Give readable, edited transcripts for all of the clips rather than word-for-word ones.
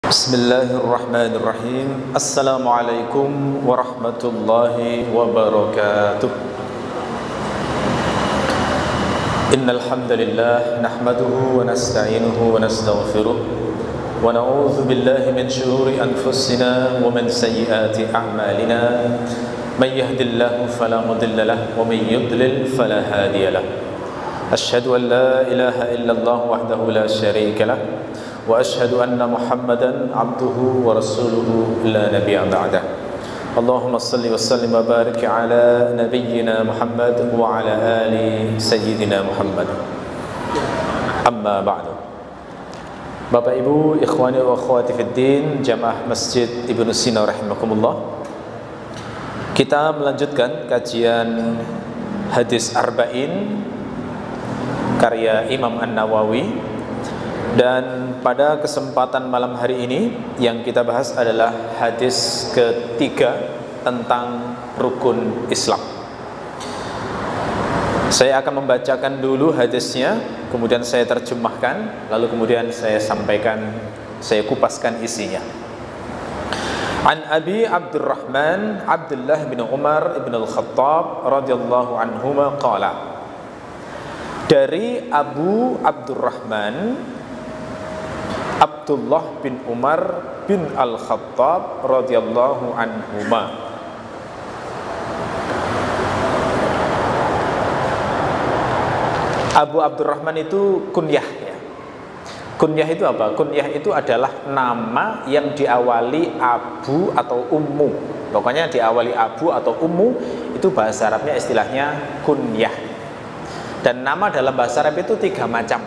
Bismillahirrahmanirrahim. Assalamualaikum warahmatullahi wabarakatuh. Innal hamdalillah nahmaduhu wa nasta'inuhu wa nastaghfiruh wa na'udzu billahi min shururi anfusina wa min sayyiati a'malina. May yahdihillahu fala mudilla lahu wa may yudlil fala hadiya lahu. Asyhadu an la ilaha illallah wahdahu la syarika lahu wa asyhadu anna Muhammadan abduhu wa rasuluhu la nabiyya ba'dah. Allahumma salli wa sallim wa barik ala nabiyyina Muhammad wa ala ali sayyidina Muhammad. Amma ba'du. Bapak Ibu, ikhwani wa akhwati fid din, jamaah Masjid Ibnu Sina rahimakumullah. Kita melanjutkan kajian hadis Arba'in karya Imam An-Nawawi. Dan pada kesempatan malam hari ini yang kita bahas adalah hadis ketiga tentang rukun Islam. Saya akan membacakan dulu hadisnya, kemudian saya terjemahkan, lalu kemudian saya sampaikan, saya kupaskan isinya. An Abi Abdurrahman Abdullah bin Umar bin Al-Khattab radhiyallahu anhuma qala. Dari Abu Abdurrahman Abdullah bin Umar bin Al-Khattab radhiyallahu anhuma. Abu Abdurrahman itu kunyah ya. Kunyah itu apa? Kunyah itu adalah nama yang diawali abu atau ummu. Pokoknya diawali abu atau ummu itu bahasa Arabnya istilahnya kunyah. Dan nama dalam bahasa Arab itu 3 macam.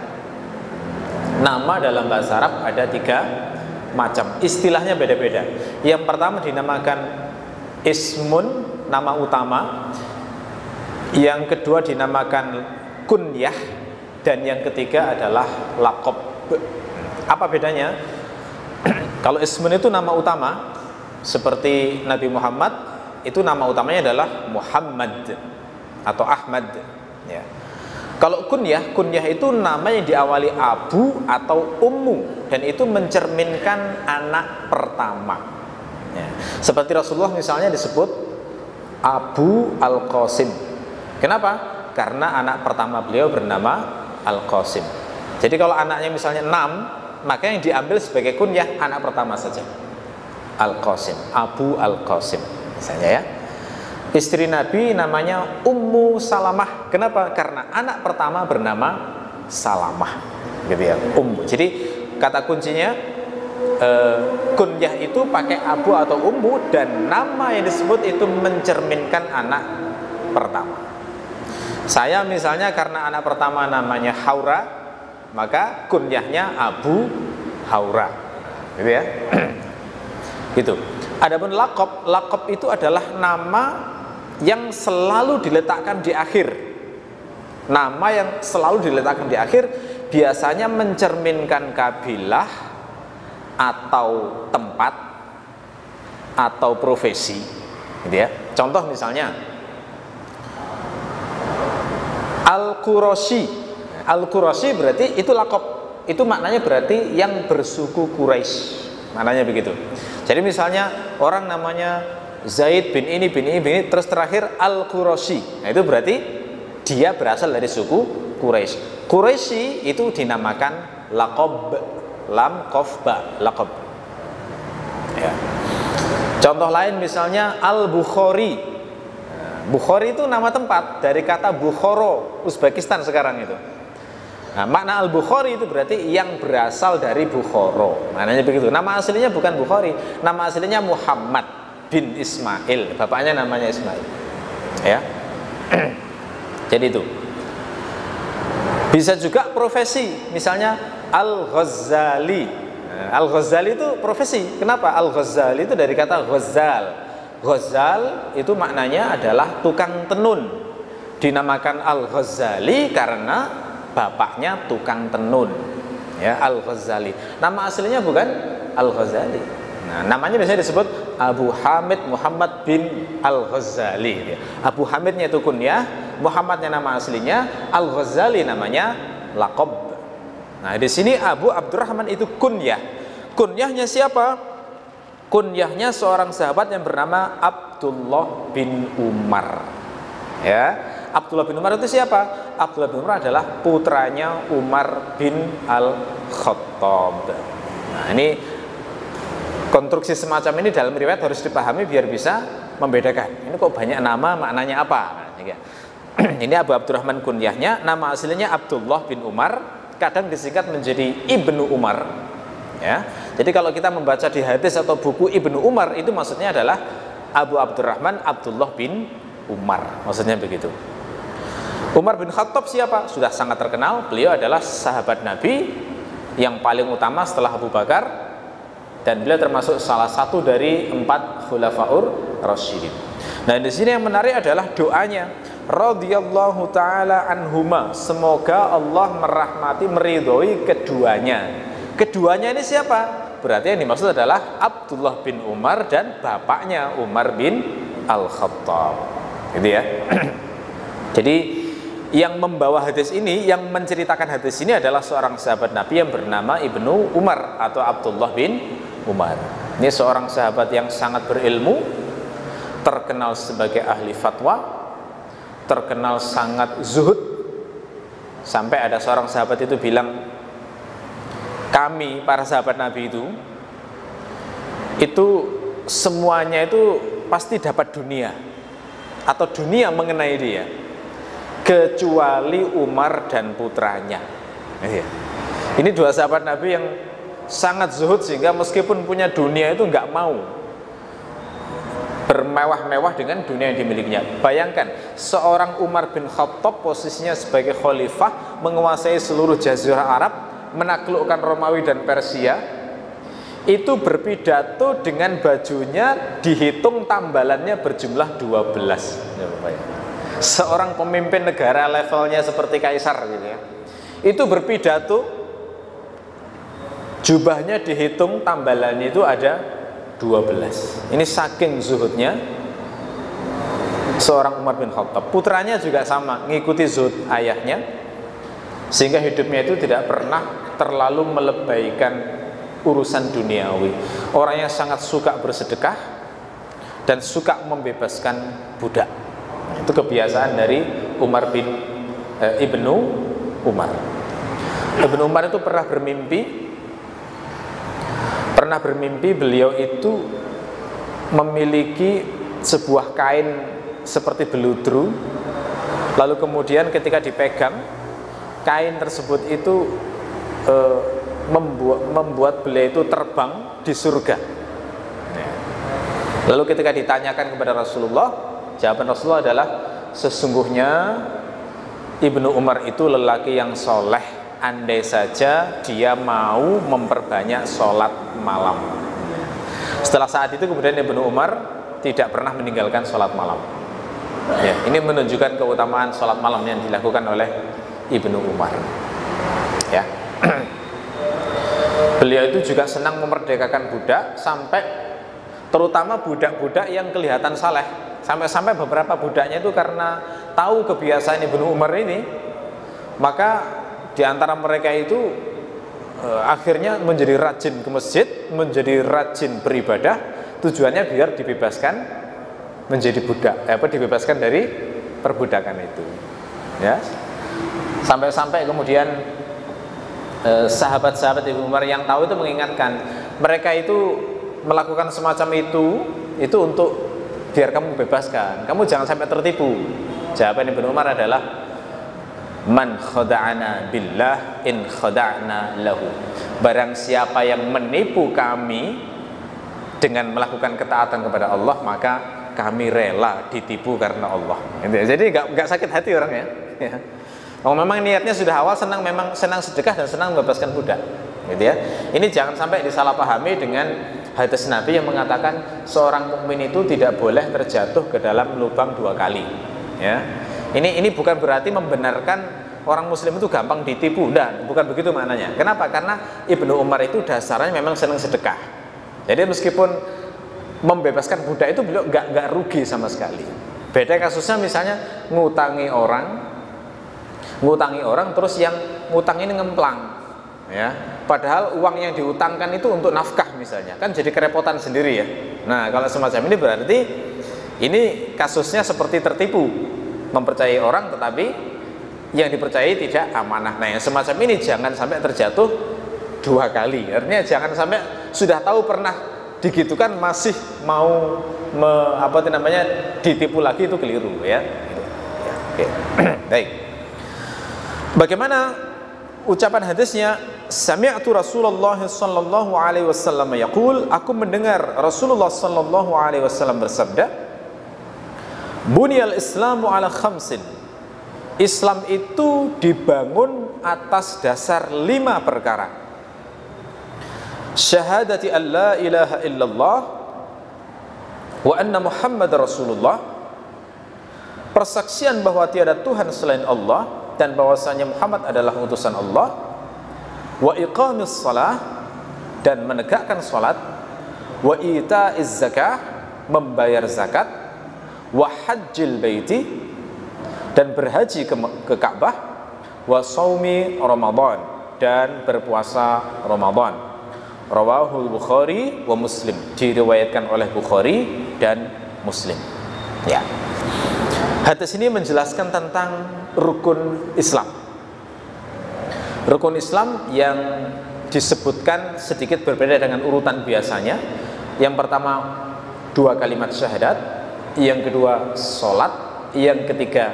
Nama dalam bahasa Arab ada 3 macam. Istilahnya beda-beda. Yang pertama dinamakan ismun, nama utama. Yang kedua dinamakan kunyah. Dan yang ketiga adalah laqab. Apa bedanya? Kalau ismun itu nama utama, seperti Nabi Muhammad, itu nama utamanya adalah Muhammad atau Ahmad ya. Kalau kunyah itu nama yang diawali abu atau ummu, dan itu mencerminkan anak pertama ya. Seperti Rasulullah misalnya disebut Abu Al-Qasim. Kenapa? Karena anak pertama beliau bernama Al-Qasim. Jadi kalau anaknya misalnya 6, maka yang diambil sebagai kunyah anak pertama saja, Al-Qasim, Abu Al-Qasim misalnya ya. Istri Nabi namanya Ummu Salamah. Kenapa? Karena anak pertama bernama Salamah, gitu ya, Ummu. Jadi kata kuncinya kunyah itu pakai abu atau ummu, dan nama yang disebut itu mencerminkan anak pertama. Saya misalnya karena anak pertama namanya Haura, maka kunyahnya Abu Haura, gitu ya. Gitu. Adapun laqab itu adalah nama yang selalu diletakkan di akhir. Nama yang selalu diletakkan di akhir biasanya mencerminkan kabilah atau tempat atau profesi, gitu ya. Contoh misalnya Al-Qurashi. Al-Qurashi berarti itu laqab. Itu maknanya berarti yang bersuku Quraisy. Maknanya begitu. Jadi misalnya orang namanya Zaid bin ini, terus terakhir Al-Qurashi. Nah, itu berarti dia berasal dari suku Quraisy. Quraisy itu dinamakan laqab, lam qaf ba, laqab. Ya. Contoh lain misalnya Al-Bukhari. Bukhari itu nama tempat dari kata Bukhara, Uzbekistan sekarang itu. Nah, makna Al-Bukhari itu berarti yang berasal dari Bukhara. Maknanya begitu. Nama aslinya bukan Bukhari, nama aslinya Muhammad bin Ismail. Bapaknya namanya Ismail. Ya. Jadi itu. Bisa juga profesi, misalnya Al-Ghazali. Nah, Al-Ghazali itu profesi. Kenapa? Al-Ghazali itu dari kata ghazal. Ghazal itu maknanya adalah tukang tenun. Dinamakan Al-Ghazali karena bapaknya tukang tenun, ya, Al-Ghazali. Nama aslinya bukan Al-Ghazali. Nah, namanya biasanya disebut Abu Hamid Muhammad bin Al-Ghazali. Abu Hamidnya itu kunyah, Muhammadnya nama aslinya, Al-Ghazali namanya laqab. Nah, di sini Abu Abdurrahman itu kunyah. Kunyahnya siapa? Kunyahnya seorang sahabat yang bernama Abdullah bin Umar. Ya, Abdullah bin Umar itu siapa? Abdullah bin Umar adalah putranya Umar bin Al-Khattab. Nah, ini konstruksi semacam ini dalam riwayat harus dipahami biar bisa membedakan. Ini kok banyak nama, maknanya apa? Nah, ini Abu Abdurrahman kunyahnya, nama aslinya Abdullah bin Umar, kadang disingkat menjadi Ibnu Umar. Ya, jadi kalau kita membaca di hadis atau buku Ibnu Umar itu maksudnya adalah Abu Abdurrahman Abdullah bin Umar, maksudnya begitu. Umar bin Khattab siapa? Sudah sangat terkenal, beliau adalah sahabat Nabi yang paling utama setelah Abu Bakar, dan beliau termasuk salah satu dari 4 khulafaur rasyidin. Nah, di sini yang menarik adalah doanya, radhiyallahu taala anhuma, semoga Allah merahmati, meridhoi keduanya. Keduanya ini siapa? Berarti yang dimaksud adalah Abdullah bin Umar dan bapaknya Umar bin Al-Khattab. Gitu ya. Jadi yang membawa hadis ini, yang menceritakan hadis ini adalah seorang sahabat Nabi yang bernama Ibnu Umar atau Abdullah bin Umar. Ini seorang sahabat yang sangat berilmu, terkenal sebagai ahli fatwa, terkenal sangat zuhud. Sampai ada seorang sahabat itu bilang, kami para sahabat Nabi itu semuanya itu pasti dapat dunia atau dunia mengenai dia, kecuali Umar dan putranya. Ini 2 sahabat Nabi yang sangat zuhud sehingga meskipun punya dunia itu nggak mau bermewah-mewah dengan dunia yang dimilikinya. Bayangkan seorang Umar bin Khattab posisinya sebagai khalifah, menguasai seluruh jazirah Arab, menaklukkan Romawi dan Persia, itu berpidato dengan bajunya dihitung tambalannya berjumlah 12. Seorang pemimpin negara levelnya seperti kaisar gitu ya, itu berpidato jubahnya dihitung tambalannya itu ada 12. Ini saking zuhudnya seorang Umar bin Khattab. Putranya juga sama, ngikuti zuhud ayahnya, sehingga hidupnya itu tidak pernah terlalu melebaikan urusan duniawi. Orangnya sangat suka bersedekah dan suka membebaskan budak. Itu kebiasaan dari Umar bin Ibnu Umar. Ibnu Umar itu pernah bermimpi beliau itu memiliki sebuah kain seperti beludru, lalu kemudian ketika dipegang kain tersebut itu membuat beliau itu terbang di surga. Lalu ketika ditanyakan kepada Rasulullah, jawaban Rasulullah adalah, sesungguhnya Ibnu Umar itu lelaki yang soleh, andai saja dia mau memperbanyak sholat malam. Setelah saat itu kemudian Ibnu Umar tidak pernah meninggalkan sholat malam. Ya, ini menunjukkan keutamaan sholat malam yang dilakukan oleh Ibnu Umar. Ya, beliau itu juga senang memerdekakan budak, sampai terutama budak-budak yang kelihatan saleh. Sampai-sampai beberapa budaknya itu karena tahu kebiasaan Ibnu Umar ini, maka di antara mereka itu akhirnya menjadi rajin ke masjid, menjadi rajin beribadah, tujuannya biar dibebaskan menjadi budak, dibebaskan dari perbudakan itu. Ya, sampai-sampai kemudian sahabat-sahabat Ibnu Umar yang tahu itu mengingatkan mereka itu melakukan semacam itu untuk biar kamu bebaskan, kamu jangan sampai tertipu. Jawaban Ibnu Umar adalah, man khada'ana billah in khada'na lahu. Barang siapa yang menipu kami dengan melakukan ketaatan kepada Allah, maka kami rela ditipu karena Allah. Jadi nggak sakit hati orangnya. Ya. Kalau memang niatnya sudah awal memang senang sedekah dan senang membebaskan budak, gitu ya. Ini jangan sampai disalahpahami dengan hadis Nabi yang mengatakan seorang mukmin itu tidak boleh terjatuh ke dalam lubang 2 kali. Ya, ini bukan berarti membenarkan orang Muslim itu gampang ditipu, dan bukan begitu maknanya. Kenapa? Karena Ibnu Umar itu dasarnya memang senang sedekah. Jadi meskipun membebaskan budak itu beliau nggak rugi sama sekali. Beda kasusnya misalnya ngutangi orang terus yang ngutang ini ngemplang, ya, padahal uang yang diutangkan itu untuk nafkah misalnya, kan jadi kerepotan sendiri ya. Nah, kalau semacam ini berarti ini kasusnya seperti tertipu, mempercayai orang tetapi yang dipercayai tidak amanah. Nah, yang semacam ini jangan sampai terjatuh dua kali. Artinya jangan sampai sudah tahu pernah digitukan masih mau ditipu lagi, itu keliru ya. Oke. Baik. Bagaimana ucapan hadisnya? Sami'tu Rasulullah sallallahu alaihi wasallam yaqul, aku mendengar Rasulullah sallallahu alaihi wasallam bersabda, Bunyal Islamu ala khamsin. Islam itu dibangun atas dasar 5 perkara. Syahadati an la ilaha illallah wa anna Muhammad Rasulullah. Persaksian bahwa tiada Tuhan selain Allah dan bahwasanya Muhammad adalah utusan Allah. Wa iqamis shalah, dan menegakkan salat. Wa ita'iz zakah, membayar zakat. Wa hajjil baiti, dan berhaji ke Ka'bah. Wa shaumi Ramadan, dan berpuasa Ramadan. Rawahul Bukhari wa Muslim, diriwayatkan oleh Bukhari dan Muslim. Ya. Hadis ini menjelaskan tentang rukun Islam. Rukun Islam yang disebutkan sedikit berbeda dengan urutan biasanya. Yang pertama 2 kalimat syahadat, yang kedua sholat, yang ketiga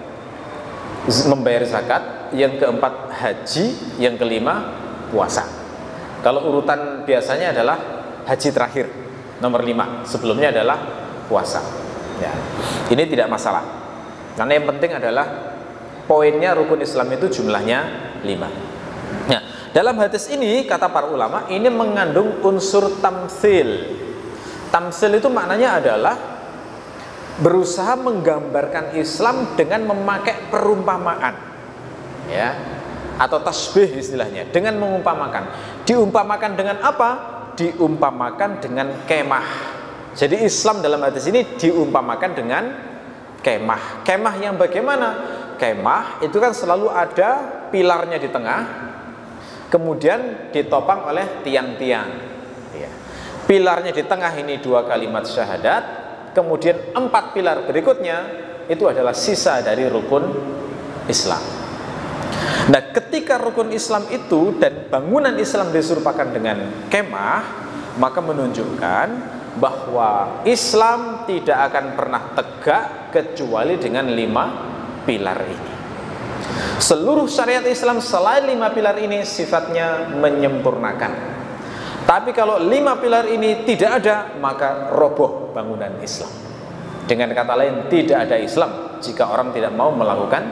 membayar zakat, yang keempat haji, yang kelima puasa. Kalau urutan biasanya adalah haji terakhir, nomor 5, sebelumnya adalah puasa ya. Ini tidak masalah, karena yang penting adalah poinnya rukun Islam itu jumlahnya 5. Nah, dalam hadis ini kata para ulama ini mengandung unsur tamtsil. Tamtsil itu maknanya adalah berusaha menggambarkan Islam dengan memakai perumpamaan ya, atau tasbih istilahnya, dengan mengumpamakan. Diumpamakan dengan apa? Diumpamakan dengan kemah. Jadi Islam dalam hadis ini diumpamakan dengan kemah. Kemah yang bagaimana? Kemah itu kan selalu ada pilarnya di tengah, kemudian ditopang oleh tiang-tiang ya. Pilarnya di tengah ini 2 kalimat syahadat, kemudian 4 pilar berikutnya itu adalah sisa dari rukun Islam. Nah, ketika rukun Islam itu dan bangunan Islam diserupakan dengan kemah, maka menunjukkan bahwa Islam tidak akan pernah tegak kecuali dengan 5 pilar ini. Seluruh syariat Islam selain 5 pilar ini sifatnya menyempurnakan. Tapi kalau 5 pilar ini tidak ada, maka roboh bangunan Islam. Dengan kata lain, tidak ada Islam jika orang tidak mau melakukan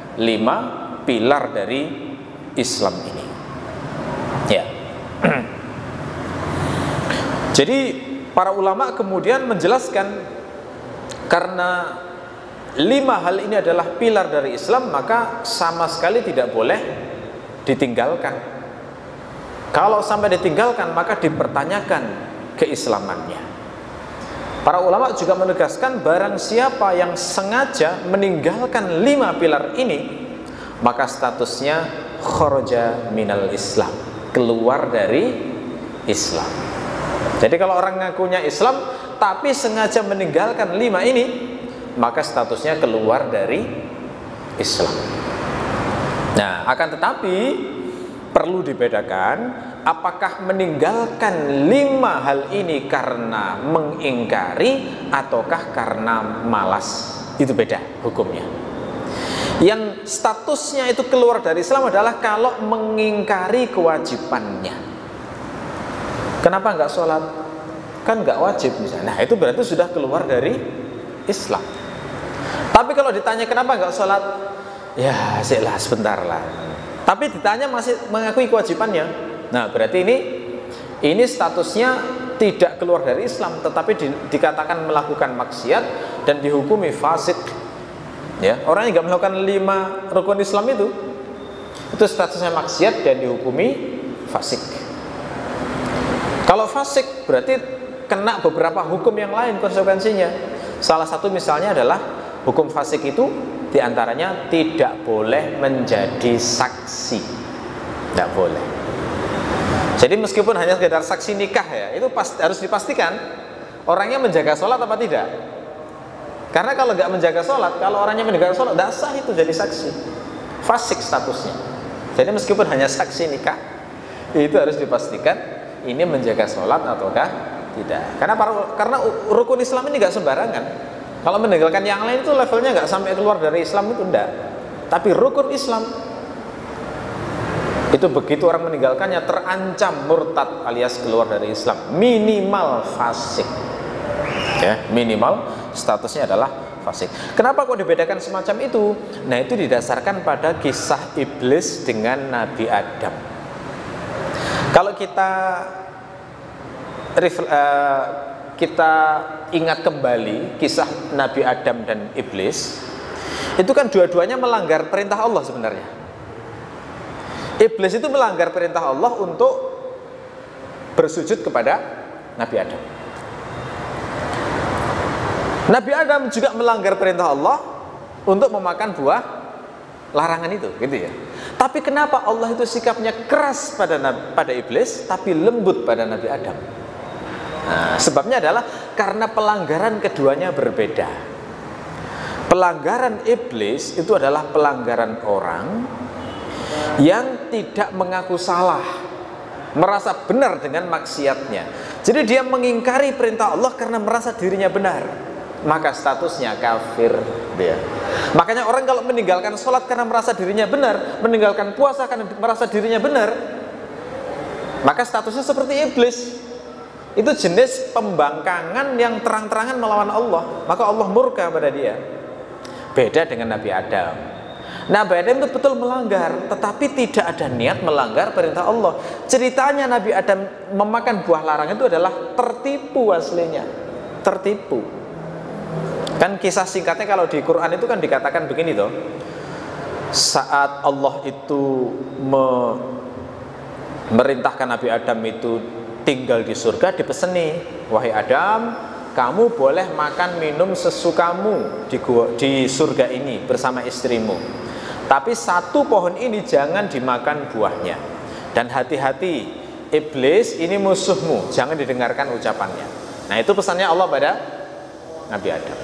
5 pilar dari Islam ini. Ya. Jadi para ulama kemudian menjelaskan, karena 5 hal ini adalah pilar dari Islam, maka sama sekali tidak boleh ditinggalkan. Kalau sampai ditinggalkan, maka dipertanyakan keislamannya. Para ulama juga menegaskan, barang siapa yang sengaja meninggalkan 5 pilar ini, maka statusnya kharaja minal Islam, keluar dari Islam. Jadi kalau orang ngakunya Islam tapi sengaja meninggalkan 5 ini, maka statusnya keluar dari Islam. Nah, akan tetapi perlu dibedakan, apakah meninggalkan 5 hal ini karena mengingkari ataukah karena malas. Itu beda hukumnya. Yang statusnya itu keluar dari Islam adalah kalau mengingkari kewajibannya. Kenapa nggak sholat? Kan nggak wajib misalnya. Nah, itu berarti sudah keluar dari Islam. Tapi kalau ditanya kenapa nggak sholat, ya siklah sebentar lah. Tapi ditanya masih mengakui kewajibannya. Nah, berarti ini statusnya tidak keluar dari Islam, tetapi dikatakan melakukan maksiat dan dihukumi fasik. Ya, orang yang nggak melakukan 5 rukun Islam itu statusnya maksiat dan dihukumi fasik. Kalau fasik berarti kena beberapa hukum yang lain konsekuensinya. Salah satu misalnya adalah hukum fasik itu diantaranya tidak boleh menjadi saksi, tidak boleh. Jadi meskipun hanya sekedar saksi nikah ya, itu harus dipastikan orangnya menjaga sholat apa tidak. Karena kalau nggak menjaga sholat, kalau orangnya menjaga sholat, tidak sah itu jadi saksi, fasik statusnya. Jadi meskipun hanya saksi nikah, itu harus dipastikan ini menjaga sholat ataukah tidak. Karena rukun Islam ini nggak sembarangan. Kalau meninggalkan yang lain itu levelnya nggak sampai keluar dari Islam itu enggak. Tapi rukun Islam itu begitu orang meninggalkannya terancam murtad alias keluar dari Islam, minimal fasik. Ya, minimal statusnya adalah fasik. Kenapa kok dibedakan semacam itu? Nah, itu didasarkan pada kisah iblis dengan Nabi Adam. Kalau kita ingat kembali kisah Nabi Adam dan iblis, itu kan dua-duanya melanggar perintah Allah sebenarnya. Iblis itu melanggar perintah Allah untuk bersujud kepada Nabi Adam. Nabi Adam juga melanggar perintah Allah untuk memakan buah larangan itu, gitu ya. Tapi kenapa Allah itu sikapnya keras pada iblis, tapi lembut pada Nabi Adam? Nah, sebabnya adalah karena pelanggaran keduanya berbeda. Pelanggaran iblis itu adalah pelanggaran orang yang tidak mengaku salah, merasa benar dengan maksiatnya. Jadi dia mengingkari perintah Allah karena merasa dirinya benar, maka statusnya kafir dia. Makanya orang kalau meninggalkan sholat karena merasa dirinya benar, meninggalkan puasa karena merasa dirinya benar, maka statusnya seperti iblis. Itu jenis pembangkangan yang terang-terangan melawan Allah, maka Allah murka pada dia. Beda dengan Nabi Adam. Nabi Adam itu betul melanggar, tetapi tidak ada niat melanggar perintah Allah. Ceritanya Nabi Adam memakan buah larangan itu adalah tertipu aslinya, tertipu. Kan kisah singkatnya kalau di Quran itu kan dikatakan begini toh. Saat Allah itu memerintahkan Nabi Adam itu tinggal di surga, dipeseni, wahai Adam, kamu boleh makan minum sesukamu di surga ini bersama istrimu. Tapi satu pohon ini jangan dimakan buahnya. Dan hati-hati, iblis ini musuhmu, jangan didengarkan ucapannya. Nah, itu pesannya Allah pada Nabi Adam.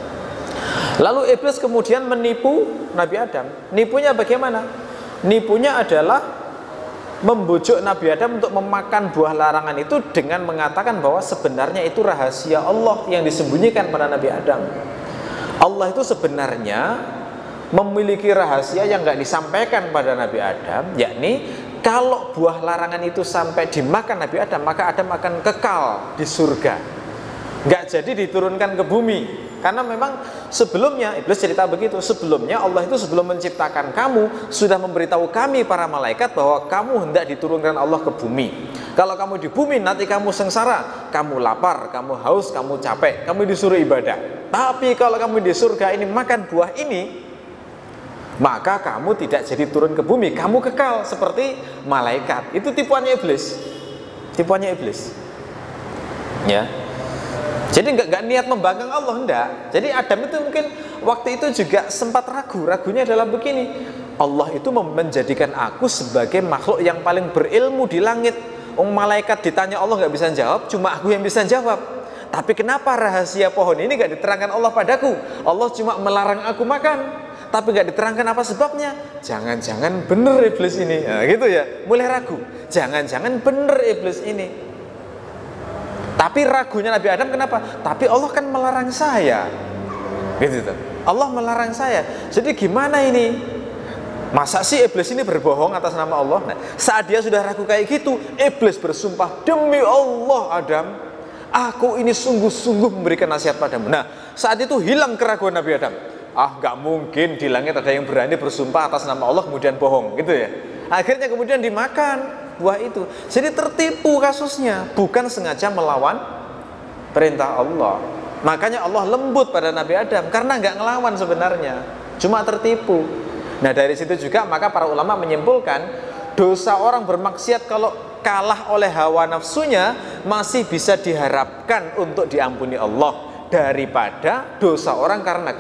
Lalu iblis kemudian menipu Nabi Adam. Nipunya bagaimana? Nipunya adalah membujuk Nabi Adam untuk memakan buah larangan itu dengan mengatakan bahwa sebenarnya itu rahasia Allah yang disembunyikan pada Nabi Adam. Allah itu sebenarnya memiliki rahasia yang nggak disampaikan pada Nabi Adam, yakni kalau buah larangan itu sampai dimakan Nabi Adam, maka Adam akan kekal di surga, nggak jadi diturunkan ke bumi. Karena memang sebelumnya, iblis cerita begitu, sebelumnya Allah itu sebelum menciptakan kamu sudah memberitahu kami para malaikat bahwa kamu hendak diturunkan Allah ke bumi. Kalau kamu di bumi nanti kamu sengsara, kamu lapar, kamu haus, kamu capek, kamu disuruh ibadah. Tapi kalau kamu di surga ini makan buah ini, maka kamu tidak jadi turun ke bumi, kamu kekal seperti malaikat. Itu tipuannya iblis. Tipuannya iblis. Ya. Jadi nggak niat membangkang Allah, enggak. Jadi Adam itu mungkin waktu itu juga sempat ragu. Ragunya adalah begini, Allah itu menjadikan aku sebagai makhluk yang paling berilmu di langit. Malaikat ditanya Allah nggak bisa jawab, cuma aku yang bisa jawab. Tapi kenapa rahasia pohon ini nggak diterangkan Allah padaku? Allah cuma melarang aku makan, tapi nggak diterangkan apa sebabnya. Jangan-jangan bener iblis ini, nah, gitu ya. Mulai ragu, jangan-jangan bener iblis ini. Tapi ragunya Nabi Adam kenapa? Tapi Allah kan melarang saya, gitu tuh. Allah melarang saya. Jadi gimana ini? Masa sih iblis ini berbohong atas nama Allah? Nah, saat dia sudah ragu kayak gitu, iblis bersumpah, demi Allah Adam, aku ini sungguh-sungguh memberikan nasihat padamu. Nah, saat itu hilang keraguan Nabi Adam. Nggak mungkin di langit ada yang berani bersumpah atas nama Allah kemudian bohong, gitu ya. Akhirnya kemudian dimakan buah itu. Jadi tertipu kasusnya, bukan sengaja melawan perintah Allah. Makanya Allah lembut pada Nabi Adam karena nggak ngelawan sebenarnya, cuma tertipu. Nah, dari situ juga maka para ulama menyimpulkan dosa orang bermaksiat kalau kalah oleh hawa nafsunya masih bisa diharapkan untuk diampuni Allah daripada dosa orang karena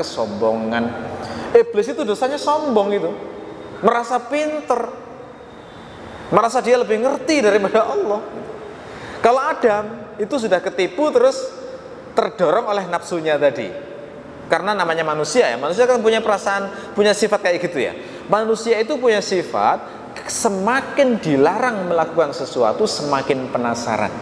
kesombongan. Iblis itu dosanya sombong, itu merasa pinter. merasa dia lebih ngerti daripada Allah. Kalau Adam itu sudah ketipu terus terdorong oleh nafsunya tadi. Karena namanya manusia ya, manusia kan punya perasaan, punya sifat kayak gitu ya. Manusia itu punya sifat semakin dilarang melakukan sesuatu semakin penasaran.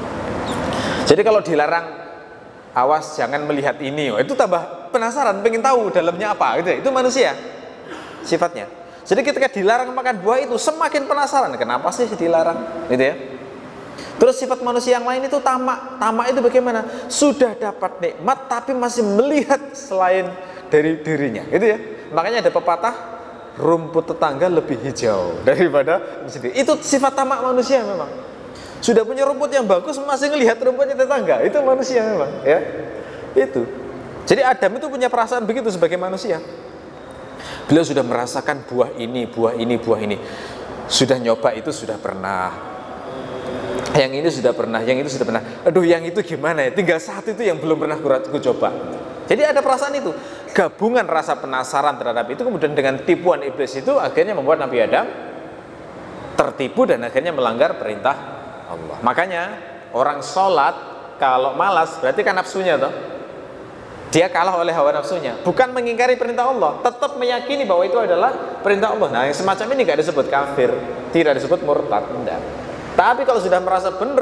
Jadi kalau dilarang, awas jangan melihat ini, itu tambah penasaran, pengen tahu dalamnya apa gitu. Itu manusia sifatnya. Jadi ketika dilarang makan buah itu semakin penasaran, kenapa sih dilarang gitu ya. Terus sifat manusia yang lain itu tamak. Tamak itu bagaimana? Sudah dapat nikmat tapi masih melihat selain dari dirinya, gitu ya. Makanya ada pepatah, rumput tetangga lebih hijau daripada sendiri. Itu sifat tamak manusia memang. Sudah punya rumput yang bagus masih ngelihat rumputnya tetangga. Itu manusia memang, ya. Itu. Jadi Adam itu punya perasaan begitu sebagai manusia. Beliau sudah merasakan buah ini, buah ini, buah ini. Sudah nyoba itu sudah pernah. Yang ini sudah pernah, yang itu sudah pernah. Aduh, yang itu gimana ya? Tinggal satu itu yang belum pernah aku coba. Jadi ada perasaan itu. Gabungan rasa penasaran terhadap itu kemudian dengan tipuan iblis itu akhirnya membuat Nabi Adam tertipu dan akhirnya melanggar perintah Allah. Makanya orang sholat kalau malas berarti kan nafsunya toh. Dia kalah oleh hawa nafsunya. Bukan mengingkari perintah Allah, tetap meyakini bahwa itu adalah perintah Allah. Nah, yang semacam ini tidak disebut kafir, tidak disebut murtad, enggak. Tapi kalau sudah merasa benar,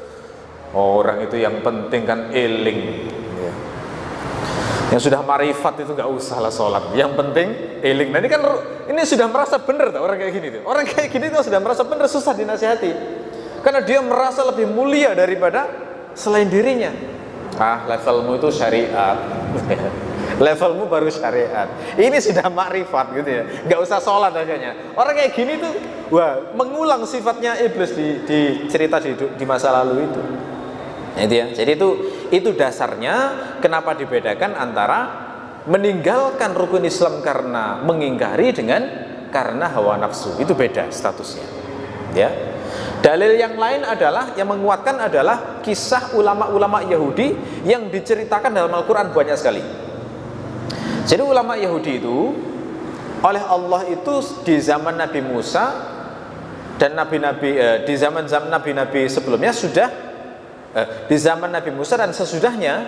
orang itu yang penting kan eling ya. Yang sudah marifat itu nggak usah lah sholat, yang penting eling. Nah ini kan ini sudah merasa benar tuh, orang kayak gini tuh. Orang kayak gini tuh sudah merasa benar, susah dinasihati. Karena dia merasa lebih mulia daripada selain dirinya. Levelmu itu syariat. Levelmu baru syariat. Ini sudah makrifat gitu ya. Nggak usah sholat akhirnya. Orang kayak gini tuh, wah, mengulang sifatnya iblis di cerita di masa lalu itu. Itu ya. Jadi itu dasarnya kenapa dibedakan antara meninggalkan rukun Islam karena mengingkari dengan karena hawa nafsu. Itu beda statusnya. Ya. Dalil yang lain adalah, yang menguatkan adalah kisah ulama-ulama Yahudi yang diceritakan dalam Al-Quran banyak sekali. Jadi ulama Yahudi itu oleh Allah itu di zaman Nabi Musa dan nabi-nabi di zaman nabi-nabi sebelumnya sudah di zaman Nabi Musa dan sesudahnya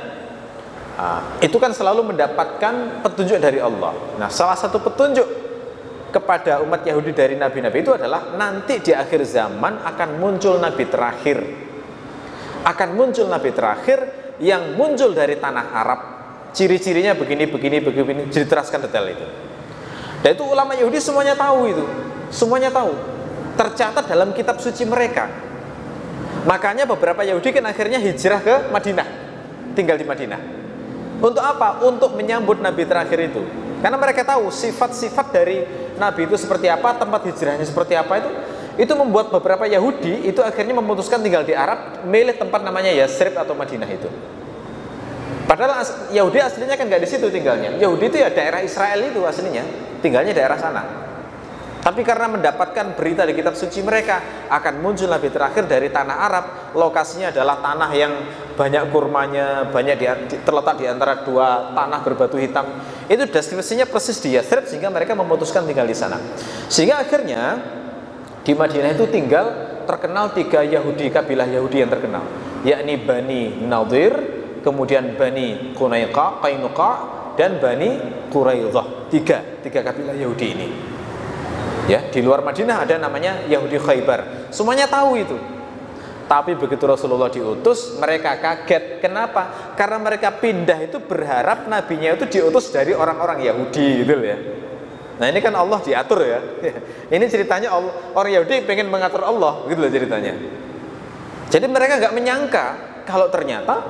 itu kan selalu mendapatkan petunjuk dari Allah. Nah, salah satu petunjuk kepada umat Yahudi dari nabi-nabi itu adalah nanti di akhir zaman akan muncul nabi terakhir. Akan muncul nabi terakhir yang muncul dari tanah Arab. Ciri-cirinya begini, diteraskan detail itu. Dan itu ulama Yahudi semuanya tahu itu. Semuanya tahu. Tercatat dalam kitab suci mereka. Makanya beberapa Yahudi kan akhirnya hijrah ke Madinah. Tinggal di Madinah. Untuk apa? Untuk menyambut nabi terakhir itu. Karena mereka tahu sifat-sifat dari nabi itu seperti apa, tempat hijrahnya seperti apa itu membuat beberapa Yahudi itu akhirnya memutuskan tinggal di Arab, milih tempat namanya Yasrib atau Madinah itu. Padahal Yahudi aslinya kan nggak di situ tinggalnya. Yahudi itu ya daerah Israel itu aslinya, tinggalnya daerah sana. Tapi karena mendapatkan berita di kitab suci mereka akan muncul nabi terakhir dari tanah Arab, lokasinya adalah tanah yang banyak kurmanya, banyak terletak di antara dua tanah berbatu hitam. Itu destinasinya persis di Yathrib sehingga mereka memutuskan tinggal di sana. Sehingga akhirnya di Madinah itu terkenal 3 Yahudi, kabilah Yahudi yang terkenal, yakni Bani Nadir, kemudian Bani Qainuqa dan Bani Quraidah. Tiga kabilah Yahudi ini. Ya, di luar Madinah ada namanya Yahudi Khaybar. Semuanya tahu itu. Tapi begitu Rasulullah diutus, mereka kaget. Kenapa? Karena mereka pindah itu berharap nabinya itu diutus dari orang-orang Yahudi gitu ya. Nah, ini kan Allah diatur ya. Ini ceritanya orang Yahudi pengen mengatur Allah, gitu loh ceritanya. Jadi mereka nggak menyangka kalau ternyata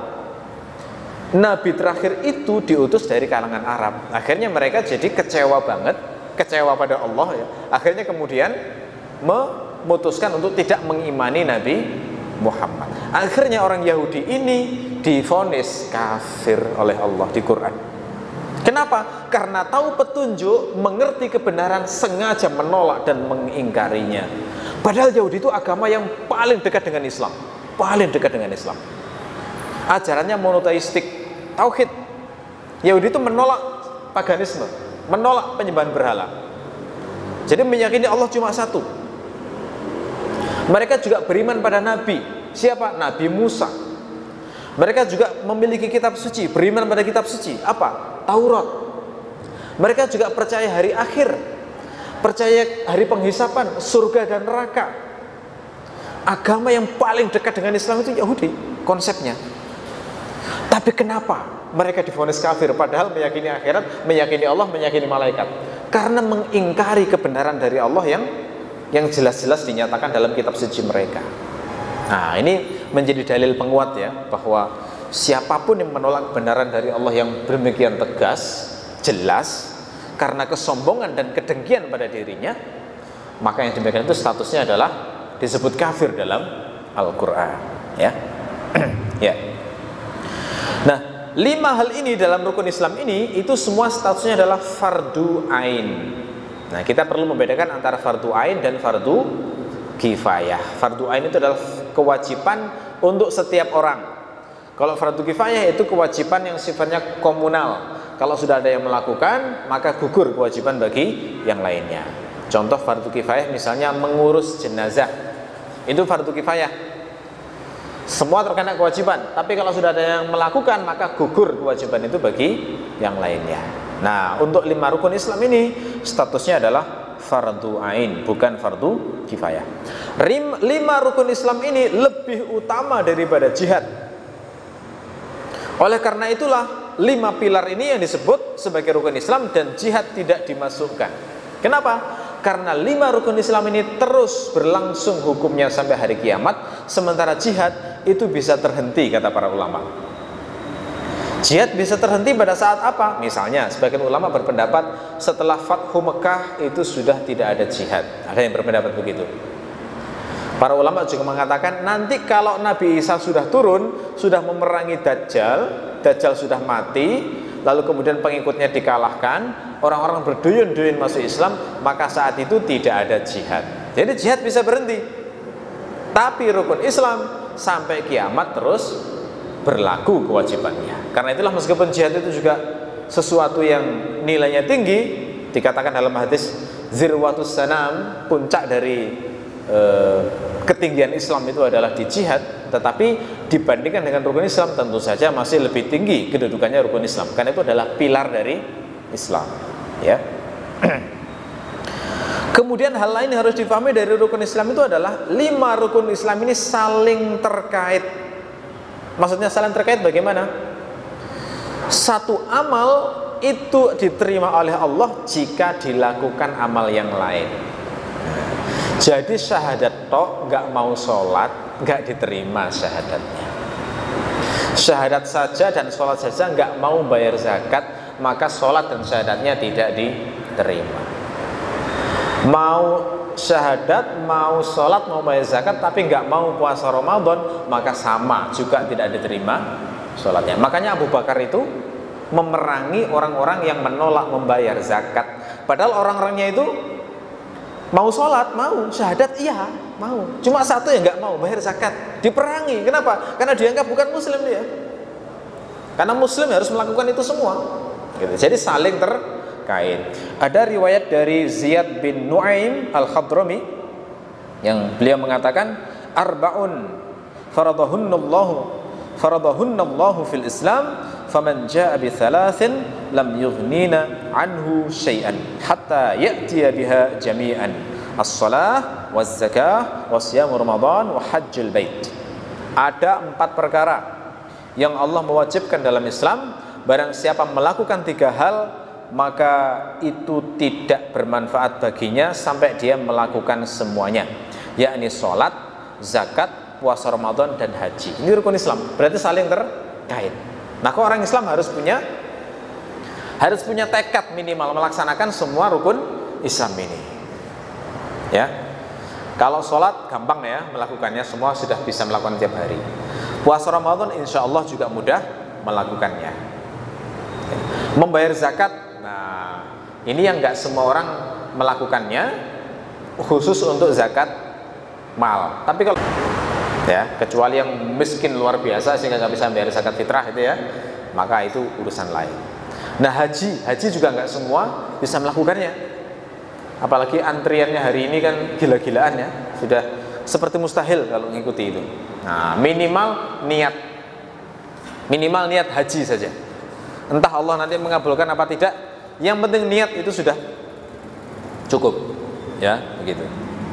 nabi terakhir itu diutus dari kalangan Arab. Akhirnya mereka jadi kecewa banget. Kecewa pada Allah ya. Akhirnya kemudian memutuskan untuk tidak mengimani Nabi Muhammad. Akhirnya orang Yahudi ini divonis kafir oleh Allah di Quran. Kenapa? Karena tahu petunjuk, mengerti kebenaran, sengaja menolak dan mengingkarinya. Padahal Yahudi itu agama yang paling dekat dengan Islam. Paling dekat dengan Islam. Ajarannya monoteistik, tauhid. Yahudi itu menolak paganisme, menolak penyembahan berhala. Jadi meyakini Allah cuma satu. Mereka juga beriman pada Nabi. Siapa? Nabi Musa. Mereka juga memiliki kitab suci, beriman pada kitab suci. Apa? Taurat. Mereka juga percaya hari akhir, percaya hari penghisapan, surga dan neraka. Agama yang paling dekat dengan Islam itu Yahudi konsepnya. Tapi kenapa mereka divonis kafir padahal meyakini akhirat, meyakini Allah, meyakini malaikat? Karena mengingkari kebenaran dari Allah yang jelas-jelas dinyatakan dalam kitab suci mereka. Nah, ini menjadi dalil penguat ya, bahwa siapapun yang menolak kebenaran dari Allah yang demikian tegas, jelas, karena kesombongan dan kedengkian pada dirinya, maka yang demikian itu statusnya adalah disebut kafir dalam Al-Quran ya. Ya. Nah, 5 hal ini dalam rukun Islam ini itu semua statusnya adalah fardu ain. Nah, kita perlu membedakan antara fardu ain dan fardu kifayah. Fardu ain itu adalah kewajiban untuk setiap orang. Kalau fardu kifayah itu kewajiban yang sifatnya komunal. Kalau sudah ada yang melakukan, maka gugur kewajiban bagi yang lainnya. Contoh fardu kifayah misalnya mengurus jenazah. Itu fardu kifayah. Semua terkena kewajiban, tapi kalau sudah ada yang melakukan, maka gugur kewajiban itu bagi yang lainnya. Nah, untuk 5 rukun Islam ini statusnya adalah fardu ain, bukan fardu kifayah. 5 rukun Islam ini lebih utama daripada jihad. Oleh karena itulah 5 pilar ini yang disebut sebagai rukun Islam dan jihad tidak dimasukkan. Kenapa? Karena 5 rukun Islam ini terus berlangsung hukumnya sampai hari kiamat, sementara jihad itu bisa terhenti, kata para ulama. Jihad bisa terhenti pada saat apa? Misalnya, sebagian ulama berpendapat setelah Fathu Mekah itu sudah tidak ada jihad. Ada yang berpendapat begitu. Para ulama juga mengatakan nanti kalau Nabi Isa sudah turun, sudah memerangi Dajjal, Dajjal sudah mati, lalu kemudian pengikutnya dikalahkan, orang-orang berduyun-duyun masuk Islam, maka saat itu tidak ada jihad. Jadi jihad bisa berhenti. Tapi rukun Islam sampai kiamat terus berlaku kewajibannya. Karena itulah meskipun jihad itu juga sesuatu yang nilainya tinggi, dikatakan dalam hadis zirwatus sanam, puncak dari ketinggian Islam itu adalah di jihad, tetapi dibandingkan dengan rukun Islam tentu saja masih lebih tinggi kedudukannya rukun Islam, karena itu adalah pilar dari Islam ya. Kemudian hal lain yang harus difahami dari rukun Islam itu adalah 5 rukun Islam ini saling terkait. Maksudnya saling terkait bagaimana? Satu amal itu diterima oleh Allah jika dilakukan amal yang lain. Jadi syahadat tok nggak mau sholat nggak diterima syahadatnya. Syahadat saja dan sholat saja nggak mau bayar zakat, maka sholat dan syahadatnya tidak diterima. Mau syahadat, mau sholat, mau bayar zakat, tapi nggak mau puasa Ramadan, maka sama juga tidak diterima sholatnya. Makanya Abu Bakar itu memerangi orang-orang yang menolak membayar zakat. Padahal orang-orangnya itu mau sholat, mau syahadat, iya mau. Cuma satu yang nggak mau bayar zakat, diperangi. Kenapa? Karena dianggap bukan Muslim dia. Karena Muslim harus melakukan itu semua. Gitu. Jadi saling terkait. Ada riwayat dari Ziyad bin Nu'aim al-Khadrami yang beliau mengatakan arba'un faradahunallahu fil Islam faman jaa bi thalathin lam yughnina anhu syai'an hatta ya'tiya biha jami'an as-shalah waz-zakah wasyamu ramadan wa hajjul bait. Ada 4 perkara yang Allah mewajibkan dalam Islam. Barang siapa melakukan 3 hal, maka itu tidak bermanfaat baginya sampai dia melakukan semuanya, yakni sholat, zakat, puasa Ramadan, dan haji. Ini rukun Islam, berarti saling terkait. Maka orang Islam harus punya tekad minimal melaksanakan semua rukun Islam ini. Ya, kalau sholat gampang ya melakukannya, semua sudah bisa melakukan tiap hari. Puasa Ramadan insya Allah juga mudah melakukannya. Membayar zakat, nah ini yang nggak semua orang melakukannya, khusus untuk zakat mal. Tapi kalau ya kecuali yang miskin luar biasa sehingga nggak bisa membayar zakat fitrah itu ya, maka itu urusan lain. Nah haji juga nggak semua bisa melakukannya. Apalagi antriannya hari ini kan gila-gilaan ya, sudah seperti mustahil kalau mengikuti itu. Nah, minimal niat haji saja. Entah Allah nanti mengabulkan apa tidak, yang penting niat itu sudah cukup, ya begitu.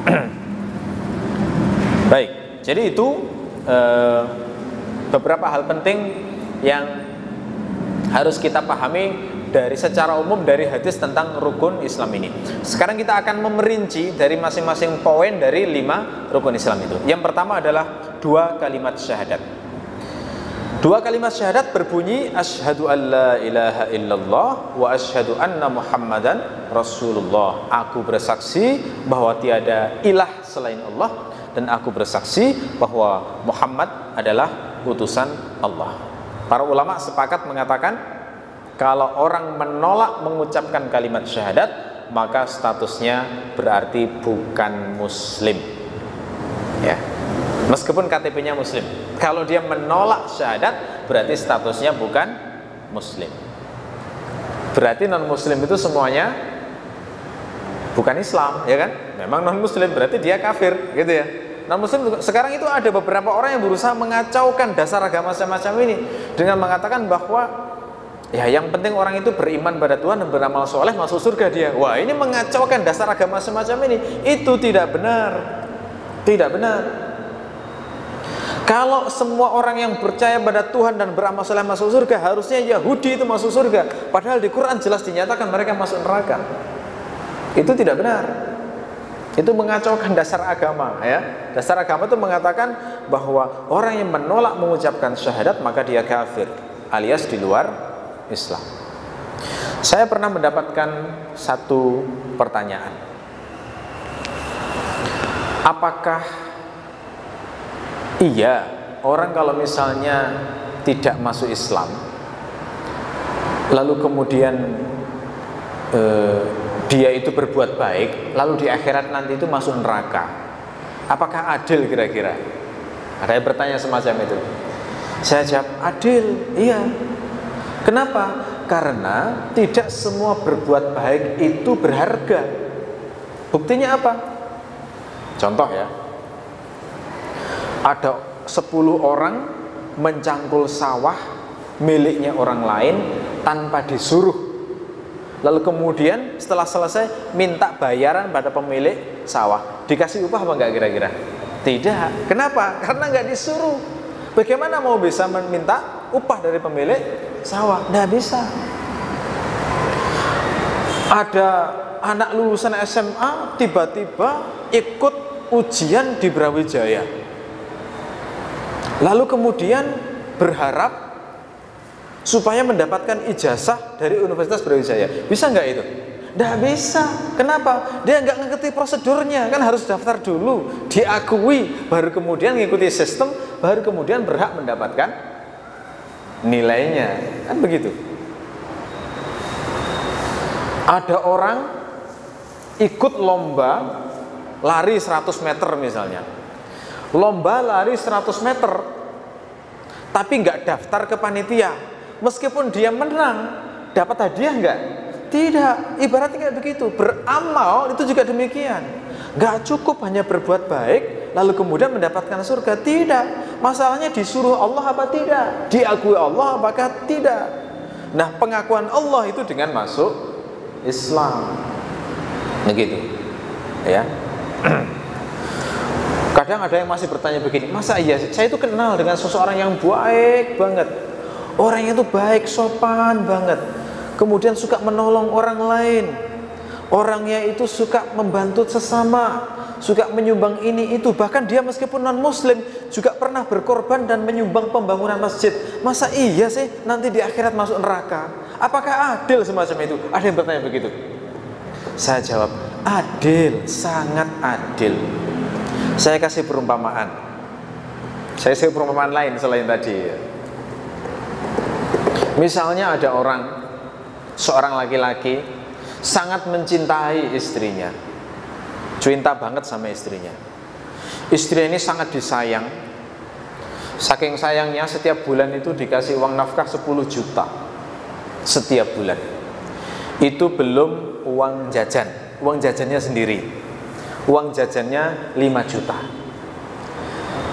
Baik, jadi itu beberapa hal penting yang harus kita pahami dari secara umum dari hadis tentang rukun Islam ini. Sekarang kita akan memerinci dari masing-masing poin dari 5 rukun Islam itu. Yang pertama adalah 2 kalimat syahadat. 2 kalimat syahadat berbunyi asyhadu an la ilaha illallah wa asyhadu anna muhammadan rasulullah. Aku bersaksi bahwa tiada ilah selain Allah dan aku bersaksi bahwa Muhammad adalah utusan Allah. Para ulama sepakat mengatakan kalau orang menolak mengucapkan kalimat syahadat, maka statusnya berarti bukan muslim. Ya. Meskipun KTP-nya muslim. Kalau dia menolak syahadat, berarti statusnya bukan muslim. Berarti non-muslim itu semuanya bukan Islam, ya kan? Memang non-muslim, berarti dia kafir, gitu ya. Non-muslim sekarang itu ada beberapa orang yang berusaha mengacaukan dasar agama semacam ini dengan mengatakan bahwa ya yang penting orang itu beriman pada Tuhan dan beramal soleh masuk surga dia. Wah, ini mengacaukan dasar agama semacam ini. Itu tidak benar. Tidak benar. Kalau semua orang yang percaya pada Tuhan dan beramal soleh masuk surga, harusnya Yahudi itu masuk surga. Padahal di Quran jelas dinyatakan mereka masuk neraka. Itu tidak benar. Itu mengacaukan dasar agama, ya. Dasar agama itu mengatakan bahwa orang yang menolak mengucapkan syahadat maka dia kafir, alias di luar Islam. Saya pernah mendapatkan satu pertanyaan. Apakah iya orang kalau misalnya tidak masuk Islam lalu kemudian dia itu berbuat baik lalu di akhirat nanti itu masuk neraka, apakah adil kira-kira? Ada yang bertanya semacam itu. Saya jawab adil, iya. Kenapa? Karena tidak semua berbuat baik itu berharga. Buktinya apa? Contoh ya, ada 10 orang mencangkul sawah miliknya orang lain tanpa disuruh. Lalu kemudian setelah selesai minta bayaran pada pemilik sawah. Dikasih upah apa enggak kira-kira? Tidak. Kenapa? Karena enggak disuruh. Bagaimana mau bisa meminta upah dari pemilik sawah? Nggak bisa. Ada anak lulusan SMA tiba-tiba ikut ujian di Brawijaya, lalu kemudian berharap supaya mendapatkan ijazah dari Universitas Brawijaya. Bisa nggak itu? Nggak bisa. Kenapa? Dia nggak ngerti prosedurnya, kan harus daftar dulu, diakui, baru kemudian mengikuti sistem, baru kemudian berhak mendapatkan nilainya, kan begitu. Ada orang ikut lomba lari 100 meter misalnya, lomba lari 100 meter tapi nggak daftar ke panitia, meskipun dia menang, dapat hadiah nggak? Tidak. Ibaratnya kayak begitu. Beramal itu juga demikian. Nggak cukup hanya berbuat baik lalu kemudian mendapatkan surga. Tidak. Masalahnya disuruh Allah apa tidak? Diakui Allah apakah tidak? Nah, pengakuan Allah itu dengan masuk Islam. Begitu. Ya. Kadang ada yang masih bertanya begini, masa iya saya itu kenal dengan seseorang yang baik banget, orangnya itu baik, sopan banget, kemudian suka menolong orang lain, orangnya itu suka membantu sesama, suka menyumbang ini itu, bahkan dia meskipun non muslim juga pernah berkorban dan menyumbang pembangunan masjid. Masa iya sih nanti di akhirat masuk neraka? Apakah adil semacam itu? Ada yang bertanya begitu. Saya jawab, adil, sangat adil. Saya kasih perumpamaan. Saya kasih perumpamaan lain selain tadi. Misalnya ada orang, seorang laki-laki sangat mencintai istrinya, cinta banget sama istrinya. Istrinya ini sangat disayang. Saking sayangnya setiap bulan itu dikasih uang nafkah 10 juta setiap bulan. Itu belum uang jajan, uang jajannya sendiri. Uang jajannya 5 juta.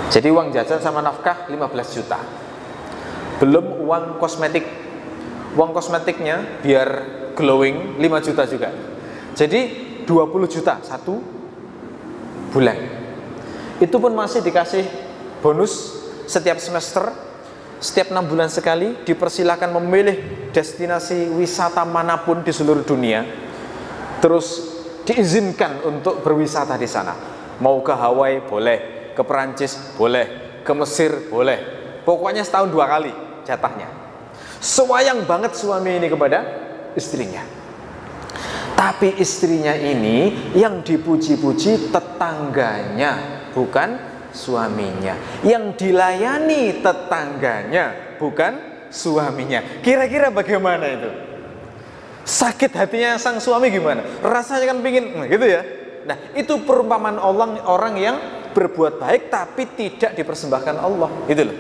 Jadi uang jajan sama nafkah 15 juta. Belum uang kosmetik. Uang kosmetiknya biar glowing 5 juta juga. Jadi 20 juta satu bulan. Itu pun masih dikasih bonus setiap semester. Setiap 6 bulan sekali dipersilakan memilih destinasi wisata manapun di seluruh dunia. Terus diizinkan untuk berwisata di sana. Mau ke Hawaii boleh, ke Perancis boleh, ke Mesir boleh. Pokoknya setahun 2 kali jatahnya. Sayang banget suami ini kepada istrinya. Tapi istrinya ini yang dipuji-puji tetangganya, bukan suaminya. Yang dilayani tetangganya, bukan suaminya. Kira-kira bagaimana itu? Sakit hatinya sang suami gimana? Rasanya kan pingin, gitu ya. Nah, itu perumpamaan orang yang berbuat baik tapi tidak dipersembahkan Allah, gitu loh.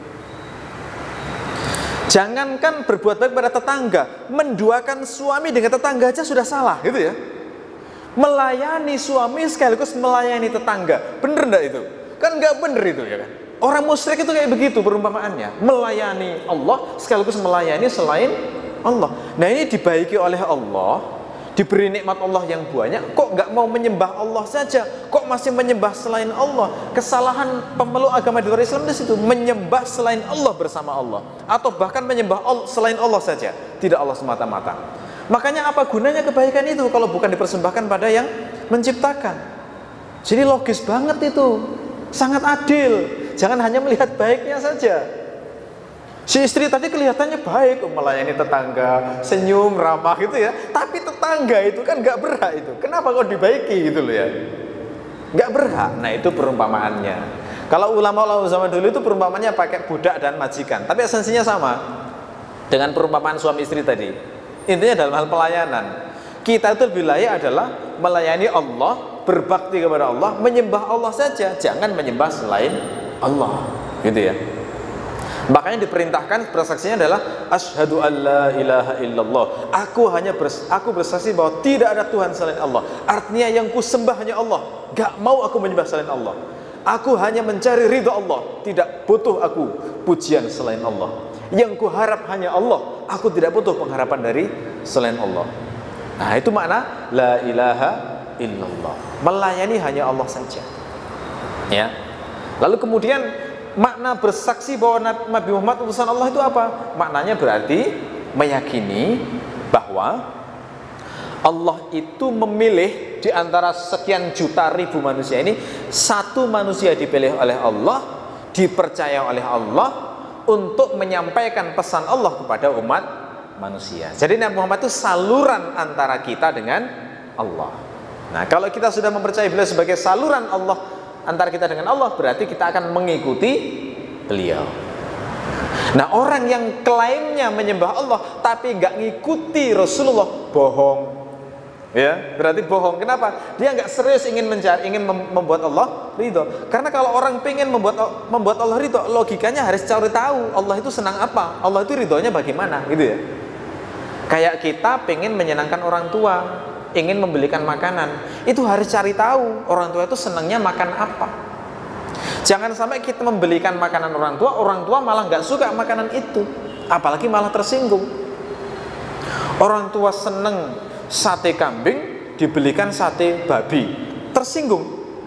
Jangankan berbuat baik pada tetangga, menduakan suami dengan tetangga aja sudah salah, gitu ya. Melayani suami sekaligus melayani tetangga, bener enggak itu? Kan nggak bener itu ya kan? Orang musyrik itu kayak begitu perumpamaannya, melayani Allah sekaligus melayani selain Allah. Nah, ini dibaiki oleh Allah, diberi nikmat Allah yang banyak, kok nggak mau menyembah Allah saja, kok masih menyembah selain Allah. Kesalahan pemeluk agama di luar Islam di situ, menyembah selain Allah bersama Allah, atau bahkan menyembah selain Allah saja, tidak Allah semata-mata. Makanya apa gunanya kebaikan itu kalau bukan dipersembahkan pada yang menciptakan? Jadi logis banget itu, sangat adil. Jangan hanya melihat baiknya saja. Si istri tadi kelihatannya baik, melayani tetangga, senyum, ramah gitu ya. Tapi tetangga itu kan gak berhak itu. Kenapa kok dibaiki gitu loh ya? Gak berhak. Nah, itu perumpamaannya. Kalau ulama zaman dulu itu perumpamaannya pakai budak dan majikan. Tapi esensinya sama dengan perumpamaan suami istri tadi. Intinya dalam hal pelayanan. Kita itu lebih layak adalah melayani Allah, berbakti kepada Allah, menyembah Allah saja. Jangan menyembah selain Allah. Gitu ya. Makanya diperintahkan bersaksinya adalah asyhadu alla ilaha illallah. Aku bersaksi bahwa tidak ada Tuhan selain Allah. Artinya yang ku sembah hanya Allah. Gak mau aku menyembah selain Allah. Aku hanya mencari ridha Allah. Tidak butuh aku pujian selain Allah. Yang ku harap hanya Allah. Aku tidak butuh pengharapan dari selain Allah. Nah, itu makna la ilaha illallah. Melayani hanya Allah saja. Ya. Lalu kemudian makna bersaksi bahwa Nabi Muhammad utusan Allah itu apa? Maknanya berarti meyakini bahwa Allah itu memilih di antara sekian juta ribu manusia ini, satu manusia dipilih oleh Allah, dipercaya oleh Allah untuk menyampaikan pesan Allah kepada umat manusia. Jadi Nabi Muhammad itu saluran antara kita dengan Allah. Nah, kalau kita sudah mempercayai beliau sebagai saluran Allah antara kita dengan Allah, berarti kita akan mengikuti beliau. Nah, orang yang klaimnya menyembah Allah tapi nggak ngikuti Rasulullah, bohong. Ya, berarti bohong. Kenapa? Dia nggak serius ingin membuat Allah ridho. Karena kalau orang pengen membuat Allah ridho, logikanya harus cari tahu Allah itu senang apa, Allah itu ridhonya bagaimana, gitu ya. Kayak kita pengen menyenangkan orang tua, ingin membelikan makanan, itu harus cari tahu orang tua itu senangnya makan apa. Jangan sampai kita membelikan makanan orang tua malah nggak suka makanan itu, apalagi malah tersinggung. Orang tua seneng sate kambing, dibelikan sate babi, tersinggung.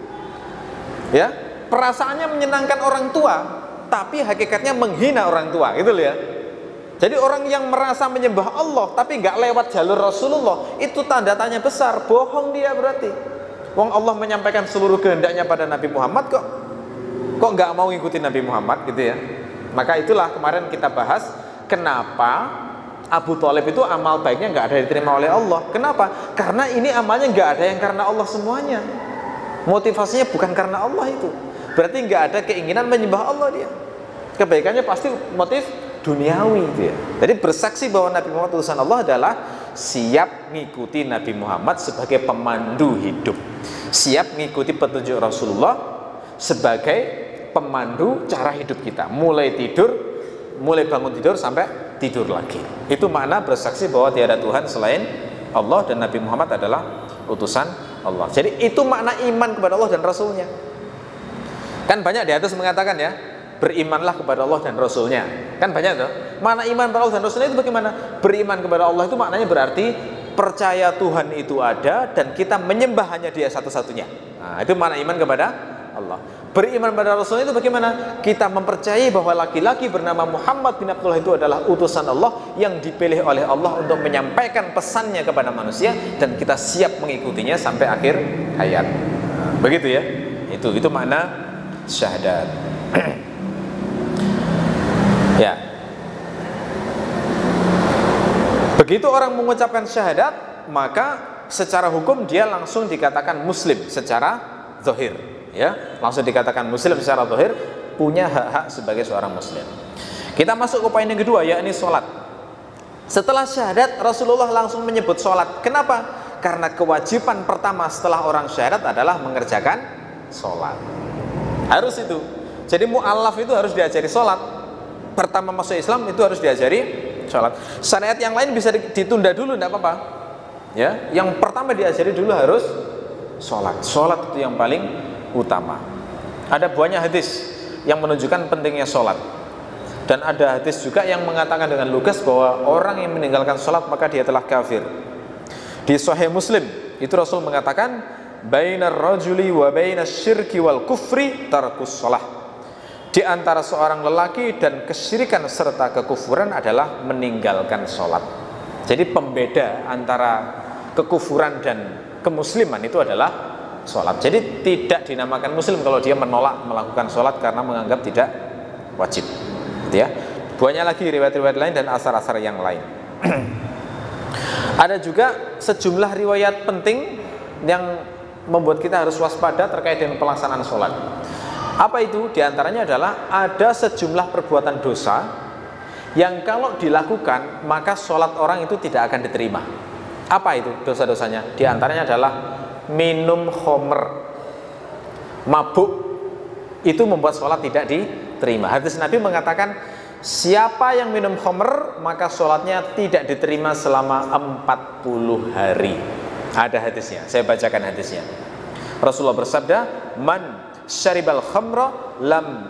Ya, perasaannya menyenangkan orang tua, tapi hakikatnya menghina orang tua, gitu loh ya. Jadi orang yang merasa menyembah Allah tapi nggak lewat jalur Rasulullah, itu tanda tanya besar, bohong dia berarti. Wong Allah menyampaikan seluruh kehendaknya pada Nabi Muhammad, kok nggak mau ngikutin Nabi Muhammad, gitu ya. Maka itulah kemarin kita bahas kenapa Abu Thalib itu amal baiknya nggak ada diterima oleh Allah. Kenapa? Karena ini amalnya nggak ada yang karena Allah semuanya. Motivasinya bukan karena Allah itu. Berarti nggak ada keinginan menyembah Allah dia. Kebaikannya pasti motif duniawi itu ya. Jadi bersaksi bahwa Nabi Muhammad utusan Allah adalah siap mengikuti Nabi Muhammad sebagai pemandu hidup, siap mengikuti petunjuk Rasulullah sebagai pemandu cara hidup kita, mulai bangun tidur sampai tidur lagi. Itu makna bersaksi bahwa tiada Tuhan selain Allah dan Nabi Muhammad adalah utusan Allah. Jadi itu makna iman kepada Allah dan Rasulnya. Kan banyak di atas mengatakan ya, berimanlah kepada Allah dan Rasulnya. Kan banyak tuh. Mana iman kepada Allah dan Rasulnya itu bagaimana? Beriman kepada Allah itu maknanya berarti percaya Tuhan itu ada dan kita menyembah hanya Dia satu-satunya. Nah, itu mana iman kepada Allah. Beriman kepada Rasulnya itu bagaimana? Kita mempercayai bahwa laki-laki bernama Muhammad bin Abdullah itu adalah utusan Allah yang dipilih oleh Allah untuk menyampaikan pesannya kepada manusia dan kita siap mengikutinya sampai akhir hayat. Nah, begitu ya. Itu makna syahadat. Ya. Begitu orang mengucapkan syahadat, maka secara hukum dia langsung dikatakan muslim secara zahir, ya. Langsung dikatakan muslim secara zahir, punya hak-hak sebagai seorang muslim. Kita masuk ke poin yang kedua, yakni sholat. Setelah syahadat, Rasulullah langsung menyebut sholat. Kenapa? Karena kewajiban pertama setelah orang syahadat adalah mengerjakan sholat. Harus itu. Jadi mu'allaf itu harus diajari sholat. Pertama masuk Islam itu harus diajari sholat. Syariat yang lain bisa ditunda dulu, tidak apa-apa. Ya, yang pertama diajari dulu harus sholat. Sholat itu yang paling utama. Ada banyak hadis yang menunjukkan pentingnya sholat. Dan ada hadis juga yang mengatakan dengan lugas bahwa orang yang meninggalkan sholat maka dia telah kafir. Di Sahih Muslim itu Rasul mengatakan, bainar rajuli wa bainas syirki wal kufri tarkus sholah. Di antara seorang lelaki dan kesyirikan serta kekufuran adalah meninggalkan sholat. Jadi pembeda antara kekufuran dan kemusliman itu adalah sholat. Jadi tidak dinamakan muslim kalau dia menolak melakukan sholat karena menganggap tidak wajib. Ya. Banyak lagi riwayat-riwayat lain dan asar-asar yang lain. Ada juga sejumlah riwayat penting yang membuat kita harus waspada terkait dengan pelaksanaan sholat. Apa itu? Di antaranya adalah ada sejumlah perbuatan dosa yang kalau dilakukan maka sholat orang itu tidak akan diterima. Apa itu dosa-dosanya? Di antaranya adalah minum khamr, mabuk, itu membuat sholat tidak diterima. Hadis Nabi mengatakan, siapa yang minum khamr maka sholatnya tidak diterima selama 40 hari. Ada hadisnya, saya bacakan hadisnya. Rasulullah bersabda, man syaribal khamra lam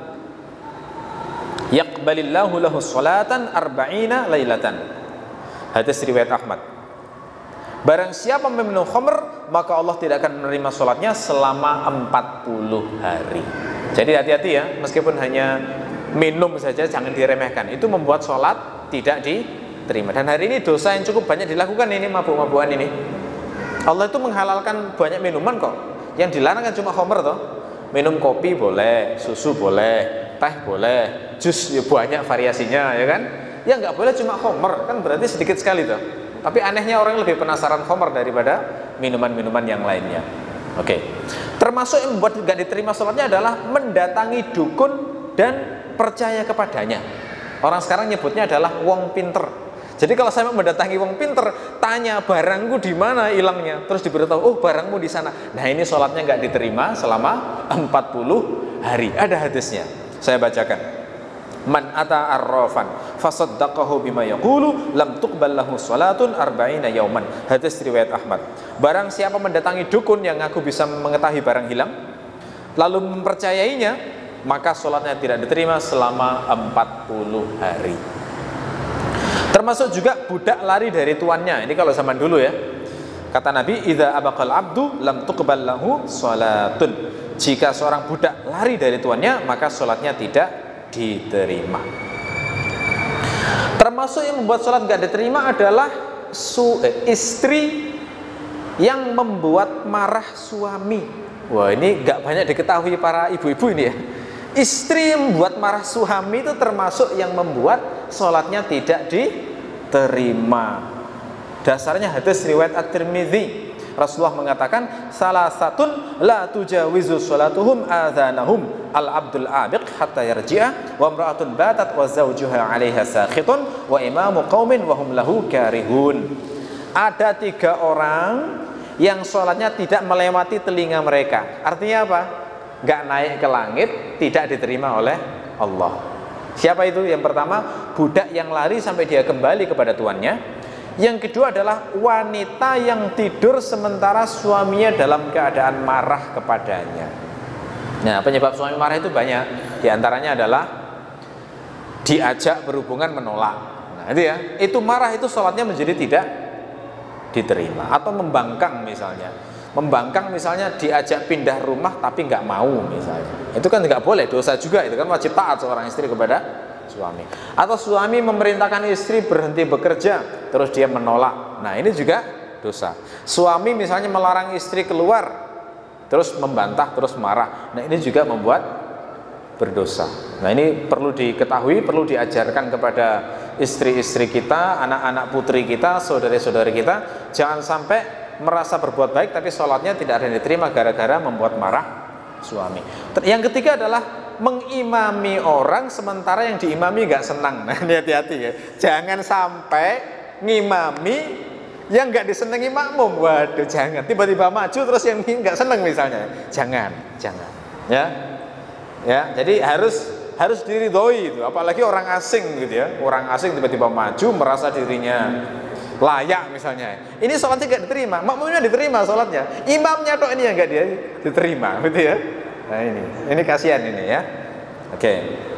yaqbalillahu lahu sholatan arba'ina lailatan. Hadis riwayat Ahmad. Barang siapa meminum khamr maka Allah tidak akan menerima sholatnya selama 40 hari. Jadi hati-hati ya, meskipun hanya minum saja jangan diremehkan. Itu membuat sholat tidak diterima. Dan hari ini dosa yang cukup banyak dilakukan ini, mabuk-mabukan ini. Allah itu menghalalkan banyak minuman kok. Yang dilarang kan cuma khamr toh. Minum kopi boleh, susu boleh, teh boleh, jus ya banyak variasinya ya kan. Ya nggak boleh cuma khamr, kan berarti sedikit sekali tuh. Tapi anehnya orang lebih penasaran khamr daripada minuman-minuman yang lainnya. Oke. Termasuk yang membuat nggak diterima sholatnya adalah mendatangi dukun dan percaya kepadanya. Orang sekarang nyebutnya adalah wong pinter. Jadi kalau saya mendatangi wong pinter, tanya barangku di mana hilangnya, terus diberitahu, oh barangmu di sana. Nah ini sholatnya nggak diterima selama 40 hari. Ada hadisnya. Saya bacakan. Man ata arrafan fasaddaqahu bima yaqulu lam tuqbal lahu salatun arba'ina yauman. Hadis riwayat Ahmad. Barang siapa mendatangi dukun yang ngaku bisa mengetahui barang hilang lalu mempercayainya, maka sholatnya tidak diterima selama 40 hari. Termasuk juga budak lari dari tuannya. Ini kalau zaman dulu ya. Kata Nabi, idza abaqal abdu lam tuqbal lahu salatun. Jika seorang budak lari dari tuannya, maka sholatnya tidak diterima. Termasuk yang membuat sholat tidak diterima adalah istri yang membuat marah suami. Wah, ini nggak banyak diketahui para ibu-ibu ini ya. Istri yang membuat marah suami itu termasuk yang membuat sholatnya tidak diterima. Dasarnya hadis riwayat At-Tirmidzi. Rasulullah mengatakan, salah satun la tujawizu sholatuhum adhanahum al-abdul abiq hatta yarji'a wa imra'atun batat wa zawjuha 'alaiha sakhitun wa imamu qaumin wa hum lahu karihun. Ada 3 orang yang sholatnya tidak melewati telinga mereka. Artinya apa? Gak naik ke langit, tidak diterima oleh Allah. Siapa itu? Yang pertama, budak yang lari sampai dia kembali kepada tuannya. Yang kedua adalah wanita yang tidur sementara suaminya dalam keadaan marah kepadanya. Nah, penyebab suami marah itu banyak. Di antaranya adalah diajak berhubungan menolak. Nah, itu ya. Itu marah itu sholatnya menjadi tidak diterima. Atau membangkang misalnya. Membangkang misalnya diajak pindah rumah tapi nggak mau misalnya. Itu kan nggak boleh, dosa juga. Itu kan wajib taat seorang istri kepada suami. Atau suami memerintahkan istri berhenti bekerja terus dia menolak. Nah, ini juga dosa. Suami misalnya melarang istri keluar terus membantah, terus marah. Nah, ini juga membuat berdosa. Nah, ini perlu diketahui, perlu diajarkan kepada istri-istri kita, anak-anak putri kita, saudari-saudari kita. Jangan sampai merasa berbuat baik tapi sholatnya tidak ada yang diterima gara-gara membuat marah suami. Yang ketiga adalah mengimami orang sementara yang diimami nggak senang. Nah, hati-hati ya. Jangan sampai ngimami yang nggak disenangi makmum. Waduh, jangan. Tiba-tiba maju terus yang nggak senang misalnya. Jangan. Ya, jadi harus diridhoi itu. Apalagi orang asing gitu ya. Orang asing tiba-tiba maju merasa dirinya layak misalnya. Ini sholatnya nggak diterima, makmumnya diterima sholatnya. Imamnya tok ini yang nggak dia diterima, gitu ya. Nah, ini kasihan ini ya. Oke.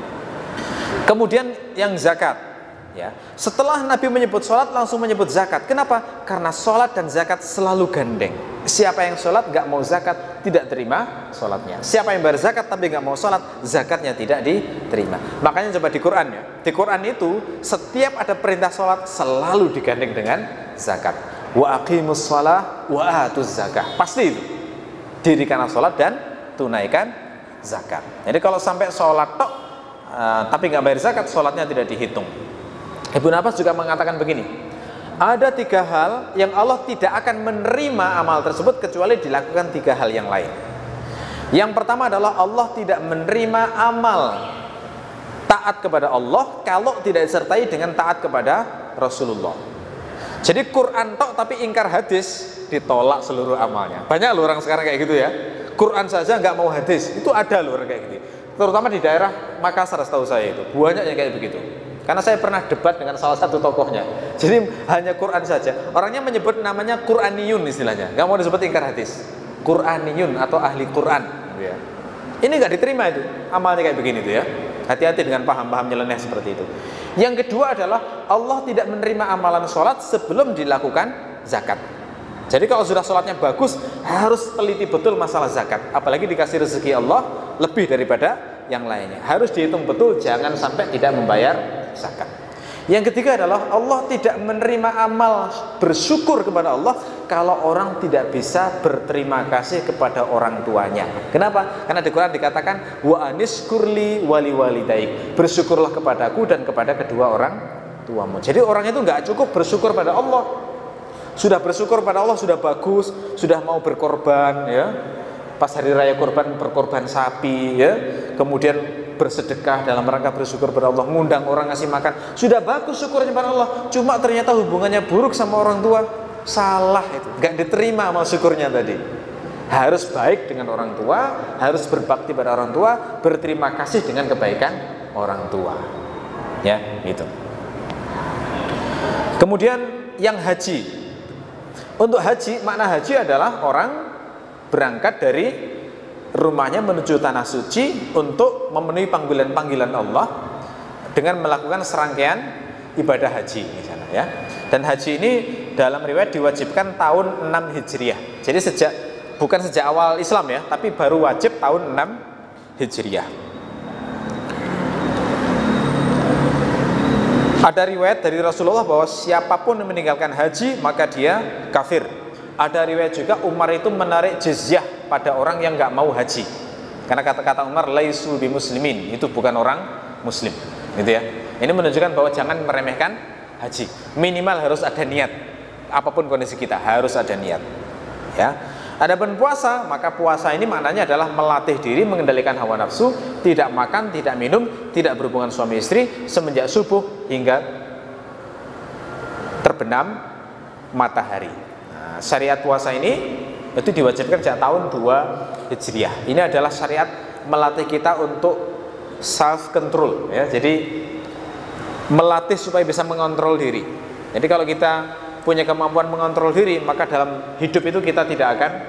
Kemudian yang zakat. Ya, setelah Nabi menyebut sholat langsung menyebut zakat. Kenapa? Karena sholat dan zakat selalu gandeng. Siapa yang sholat gak mau zakat tidak terima sholatnya. Siapa yang bayar zakat tapi gak mau sholat, zakatnya tidak diterima. Makanya coba di Quran ya. Di Quran itu setiap ada perintah sholat selalu digandeng dengan zakat. Wa aqimus shalah wa atuz zakah. Pasti itu. Dirikanlah sholat dan tunaikan zakat. Jadi kalau sampai sholat tok tapi gak bayar zakat, sholatnya tidak dihitung. Ibnu Abbas juga mengatakan begini, ada 3 hal yang Allah tidak akan menerima amal tersebut kecuali dilakukan 3 hal yang lain. Yang pertama adalah Allah tidak menerima amal taat kepada Allah kalau tidak disertai dengan taat kepada Rasulullah. Jadi Quran tok tapi ingkar hadis, ditolak seluruh amalnya. Banyak loh orang sekarang kayak gitu ya. Quran saja nggak mau hadis, itu ada loh orang kayak gitu. Terutama di daerah Makassar setahu saya itu banyak yang kayak begitu. Karena saya pernah debat dengan salah satu tokohnya. Jadi hanya Quran saja. Orangnya menyebut namanya Quraniyun istilahnya. Nggak mau disebut ingkar hadis. Quraniyun atau ahli Quran. Ya. Ini nggak diterima itu. Amalnya kayak begini tuh ya. Hati-hati dengan paham-paham nyeleneh seperti itu. Yang kedua adalah Allah tidak menerima amalan sholat sebelum dilakukan zakat. Jadi kalau sudah sholatnya bagus, harus teliti betul masalah zakat. Apalagi dikasih rezeki Allah lebih daripada yang lainnya. Harus dihitung betul, jangan sampai tidak membayar zakat. Yang ketiga adalah Allah tidak menerima amal bersyukur kepada Allah kalau orang tidak bisa berterima kasih kepada orang tuanya. Kenapa? Karena di Quran dikatakan wa anishkurli wali walidaik. Bersyukurlah kepadaku dan kepada kedua orang tuamu. Jadi orang itu nggak cukup bersyukur pada Allah. Sudah bersyukur pada Allah sudah bagus, sudah mau berkorban ya. Pas hari raya kurban berkorban sapi ya. Kemudian bersedekah dalam rangka bersyukur pada Allah, ngundang orang ngasih makan. Sudah bagus syukurnya pada Allah. Cuma ternyata hubungannya buruk sama orang tua. Salah itu. Enggak diterima amal syukurnya tadi. Harus baik dengan orang tua, harus berbakti pada orang tua, berterima kasih dengan kebaikan orang tua. Ya, gitu. Kemudian yang haji. Untuk haji, makna haji adalah orang berangkat dari rumahnya menuju tanah suci untuk memenuhi panggilan-panggilan Allah dengan melakukan serangkaian ibadah haji misalnya ya. Dan haji ini dalam riwayat diwajibkan tahun 6 Hijriah. Jadi bukan sejak awal Islam ya, tapi baru wajib tahun 6 Hijriah. Ada riwayat dari Rasulullah bahwa siapapun yang meninggalkan haji maka dia kafir. Ada riwayat juga Umar itu menarik jizyah pada orang yang nggak mau haji. Karena kata-kata Umar laisu bi muslimin, itu bukan orang muslim, gitu ya. Ini menunjukkan bahwa jangan meremehkan haji. Minimal harus ada niat. Apapun kondisi kita harus ada niat. Ya. Adapun puasa, maka puasa ini maknanya adalah melatih diri mengendalikan hawa nafsu, tidak makan, tidak minum, tidak berhubungan suami istri semenjak subuh hingga terbenam matahari. Nah, syariat puasa ini itu diwajibkan sejak tahun 2 Hijriah. Ini adalah syariat melatih kita untuk self control ya. Jadi melatih supaya bisa mengontrol diri. Jadi kalau kita punya kemampuan mengontrol diri, maka dalam hidup itu kita tidak akan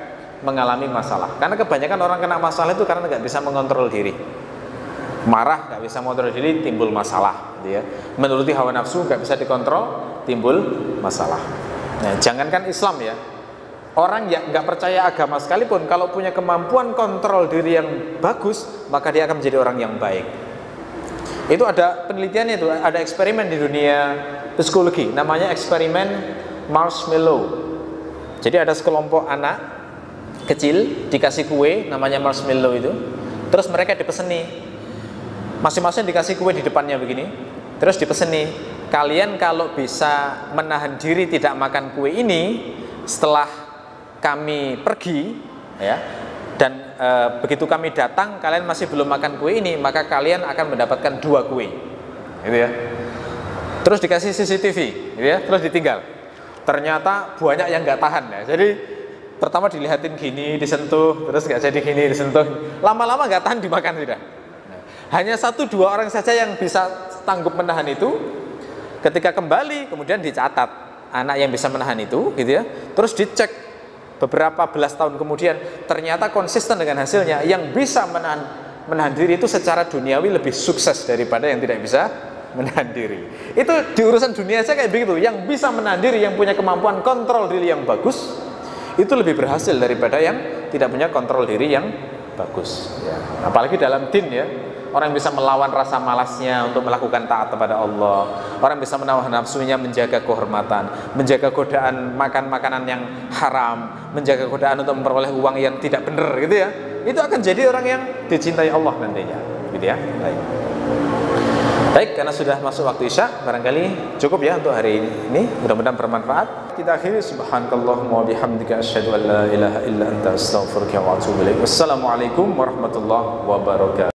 mengalami masalah. Karena kebanyakan orang kena masalah itu karena nggak bisa mengontrol diri. Marah nggak bisa mengontrol diri, timbul masalah, gitu ya. Menuruti hawa nafsu nggak bisa dikontrol, timbul masalah. Nah, jangankan Islam ya, orang yang nggak percaya agama sekalipun, kalau punya kemampuan kontrol diri yang bagus, maka dia akan menjadi orang yang baik. Itu ada penelitiannya, itu ada eksperimen di dunia psikologi, namanya eksperimen marshmallow. Jadi ada sekelompok anak kecil dikasih kue, namanya marshmallow itu, terus mereka dipeseni. Masing-masing dikasih kue di depannya begini, terus dipeseni, kalian kalau bisa menahan diri tidak makan kue ini setelah kami pergi, ya, dan begitu kami datang kalian masih belum makan kue ini, maka kalian akan mendapatkan 2 kue, gitu ya. Terus dikasih CCTV, gitu ya, terus ditinggal. Ternyata banyak yang nggak tahan ya. Jadi pertama dilihatin gini, disentuh, terus nggak jadi gini, disentuh, lama-lama nggak tahan, dimakan sudah. Hanya 1-2 orang saja yang bisa sanggup menahan itu. Ketika kembali, kemudian dicatat anak yang bisa menahan itu, gitu ya. Terus dicek beberapa belas tahun kemudian, ternyata konsisten dengan hasilnya. Yang bisa menahan diri itu secara duniawi lebih sukses daripada yang tidak bisa menahan diri. Itu di urusan dunia saja kayak begitu. Yang bisa menahan diri, yang punya kemampuan kontrol diri yang bagus, itu lebih berhasil daripada yang tidak punya kontrol diri yang bagus, ya. Apalagi dalam din ya. Orang bisa melawan rasa malasnya untuk melakukan taat kepada Allah. Orang bisa menahan nafsunya, menjaga kehormatan, menjaga godaan makan makanan yang haram, menjaga godaan untuk memperoleh uang yang tidak benar, gitu ya. Itu akan jadi orang yang dicintai Allah nantinya, gitu ya. Baik, karena sudah masuk waktu Isya, barangkali cukup ya untuk hari ini. Mudah-mudahan bermanfaat. Kita akhiri, subhanakallahumma wa bihamdika asyhadu an la ilaha illa anta astaghfiruka wa atubu ilaik. Wassalamualaikum warahmatullahi wabarakatuh.